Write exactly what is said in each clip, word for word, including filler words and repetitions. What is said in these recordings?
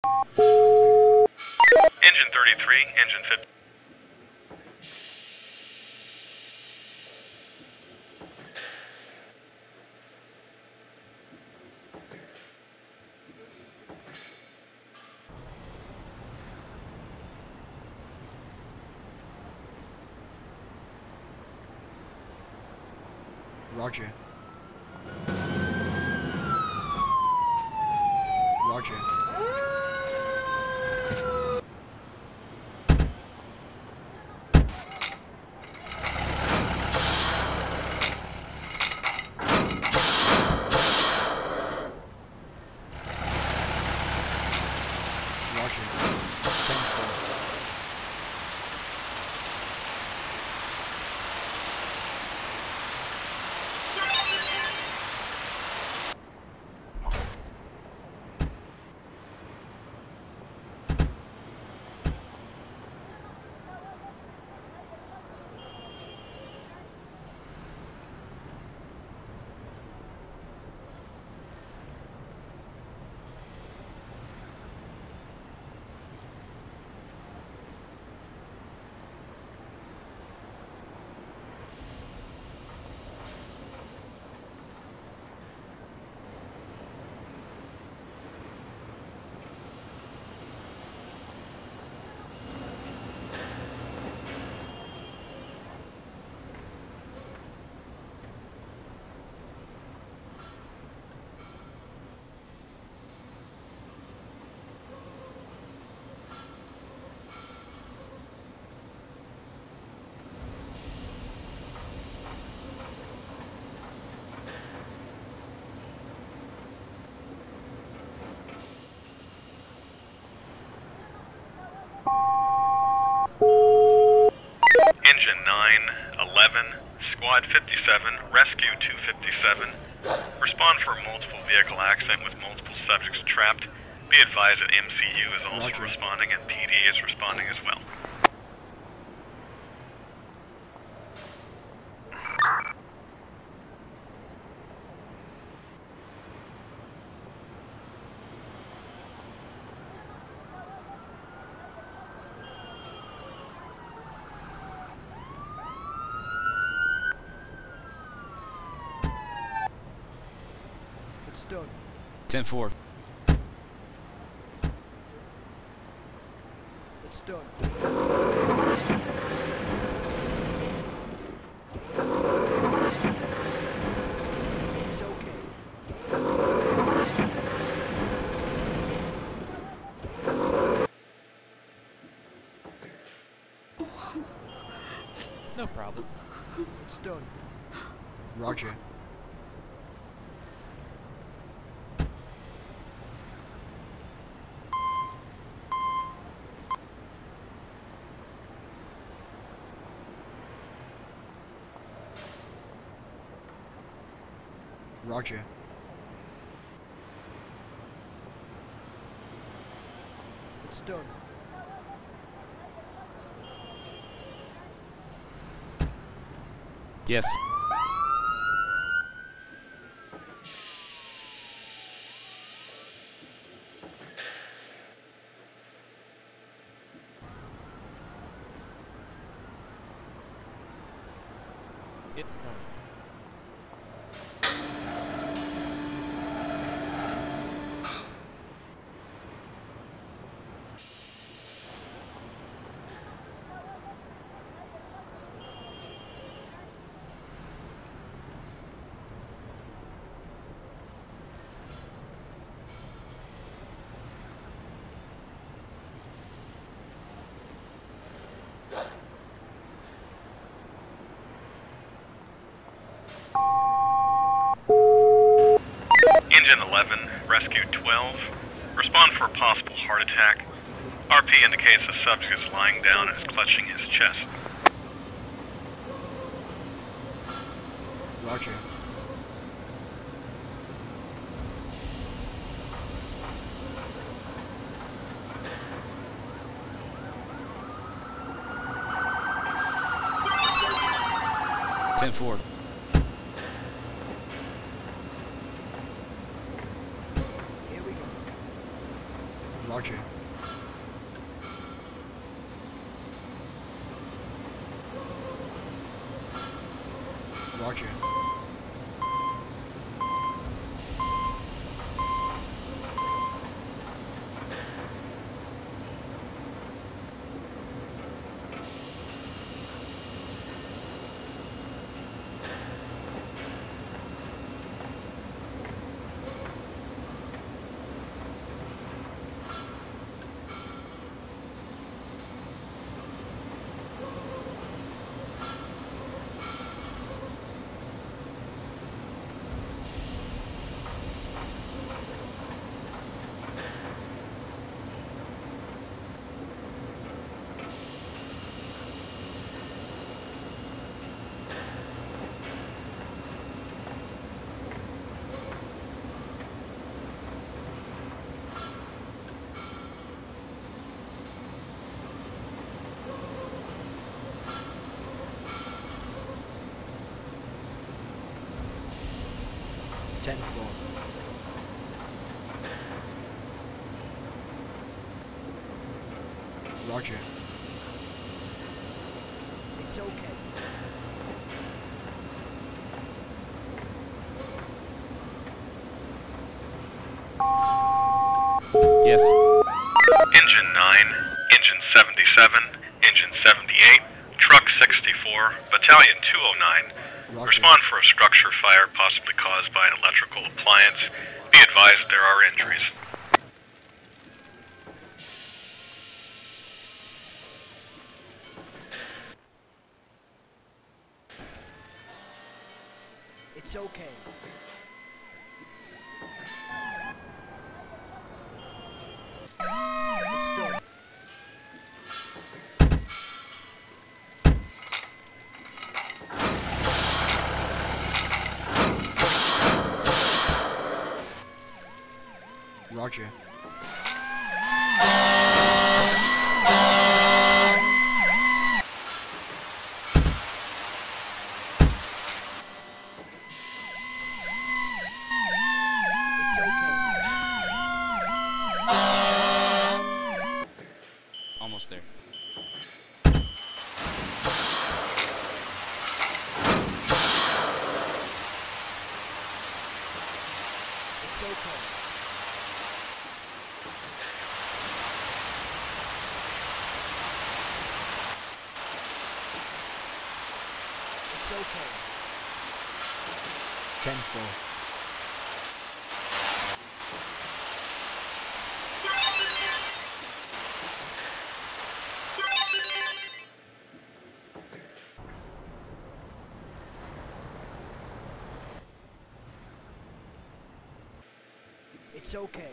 Engine thirty-three, engine fifty. Roger. Roger. Engine nine, eleven, Squad fifty-seven, Rescue two fifty-seven. Respond for a multiple vehicle accident with multiple subjects trapped. Be advised that M C U is also Roger. responding and P D is responding as well. It's done. ten four. It's done. It's okay. No problem. It's done. Roger. Roger. It's done. Yes. It's done. Engine eleven, Rescue twelve. Respond for a possible heart attack. R P indicates the subject is lying down and is clutching his chest. Roger. ten four. Here we go. Roger. Roger. ten four. Roger. It's okay. Yes. Engine nine, Engine seventy-seven, Engine seventy-eight, Truck sixty-four, Battalion two oh nine. Roger. Respond for a structure fire possibly caused by an electrical appliance. Be advised there are injuries. It's okay. It's done. Roger. It's okay. Almost there. It's okay. It's okay. ten four. It's okay.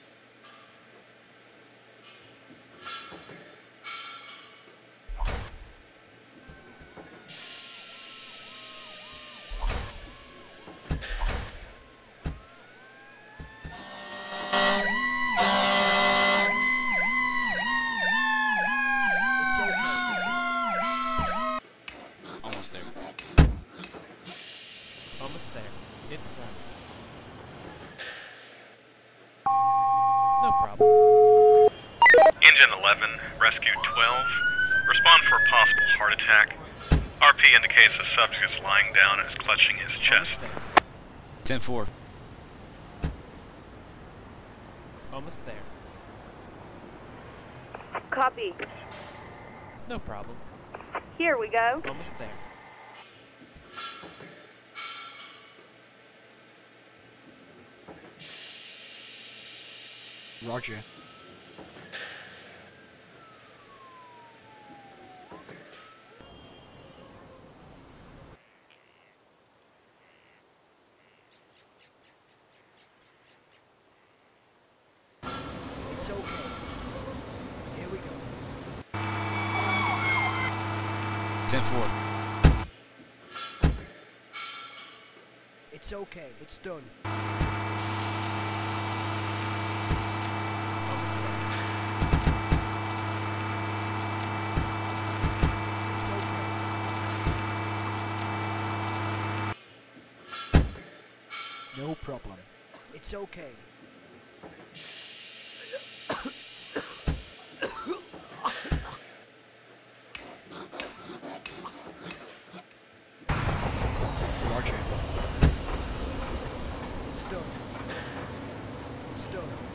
It's okay. Almost there. Almost there. It's done. No problem. Engine eleven, Rescue twelve. Respond for a possible heart attack. R P indicates the subject is lying down and is clutching his chest. Almost there. ten four. Almost there. Copy. No problem. Here we go. Almost there. Roger. It's okay. Here we go. ten four. It's okay. It's done. Almost there. It's okay. No problem. It's okay. It's done. It's done.